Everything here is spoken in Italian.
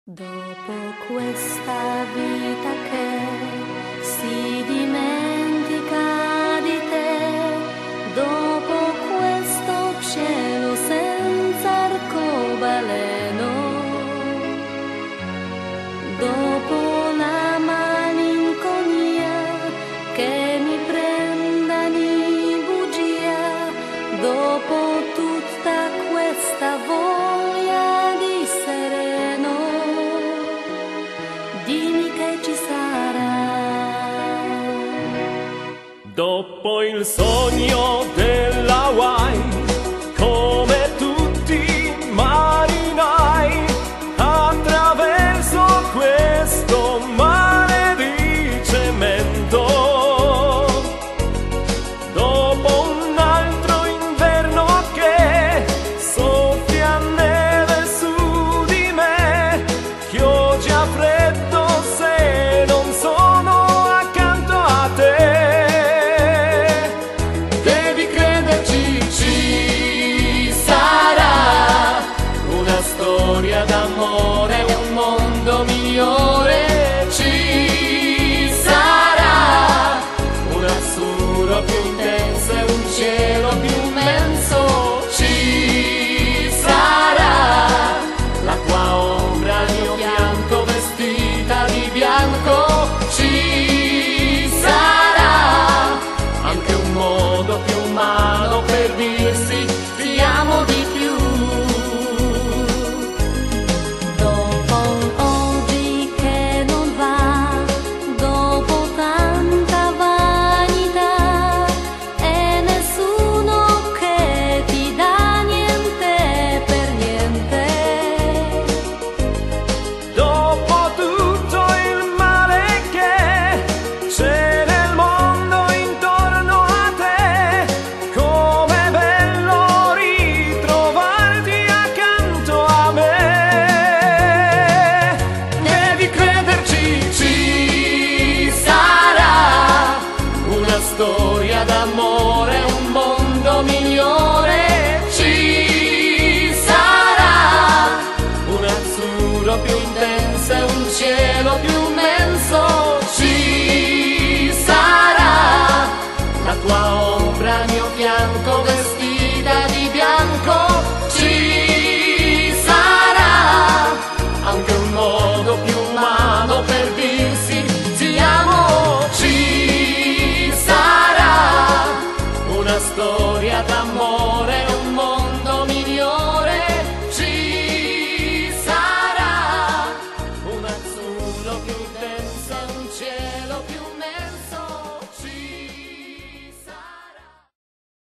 Dopo questa vita che si dimentica di te, dopo questo cielo senza arcobaleno, dopo la malinconia che mi prenda di bugia, dopo tutta questa voglia di sereno, dimmi che ci sarà. Dopo il sogno della Hawaii, come tutti i marinai, attraverso questo mare di cemento, dopo un altro inverno che soffia neve su di me, che ho già freddo se non sono accanto a te. Devi crederci, ci sarà una storia d'amore, un mondo migliore. Ci sarà un azzurro più intenso e un cielo più immenso. Ci sarà la tua ombra al mio fianco vestita di bianco. Ci sarà anche un modo più umano per dirsi ti amo di più. Dopo oggi che non va, dopo tanta vanità, e nessuno che ti dà niente per niente. Dopo tutto il male che c'è nel mondo intorno a te, com'è bello ritrovarti accanto a me. Devi crederci, ci sarà una storia d'amore, un mondo migliore. Ci sarà un azzurro più intenso e un cielo più immenso.